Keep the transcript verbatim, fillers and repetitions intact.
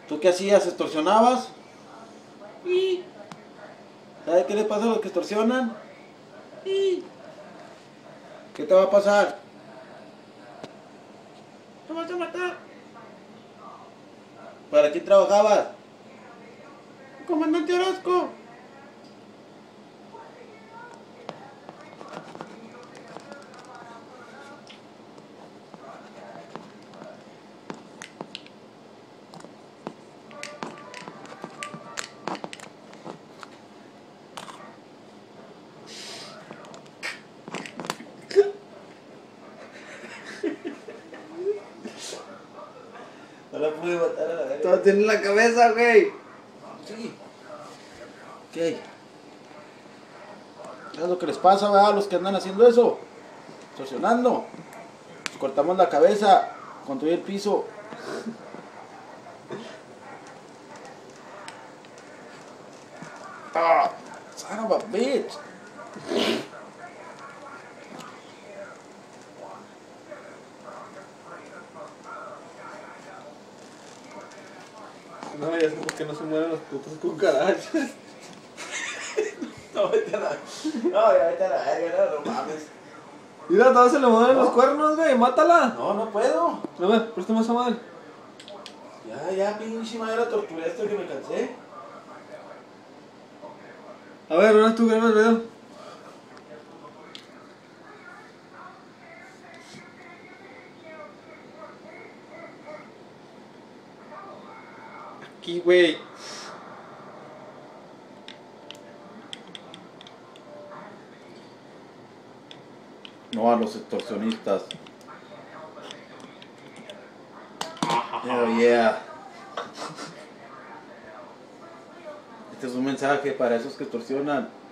¿Tú qué hacías? ¿Extorsionabas? ¿Y? ¿Sabes qué le pasa a los que extorsionan? ¿Y? ¿Qué te va a pasar? ¿Te vas a matar? ¿Para quién trabajabas? Comandante Orozco. No la pude matar a la verga. Todo tiene en la cabeza, güey. Sí. ¿Qué? Es lo que les pasa, ¿verdad? A los que andan haciendo eso. Extorsionando. Nos cortamos la cabeza. Construir el piso. Ah, son of a bitch. No, ya sé por qué no se mueren los putos cucarachas. No, vete a la... No, ya vete a la verga, no, no mames. Mira, todas se le mueven No. los cuernos, güey. Mátala. No, no puedo. A ver, préstame esa madre. Ya, ya, pinche madre, torturé esto que me cansé. A ver, ahora tú graba el video. Aquí, güey. No a los extorsionistas. Oh yeah. Este es un mensaje para esos que extorsionan.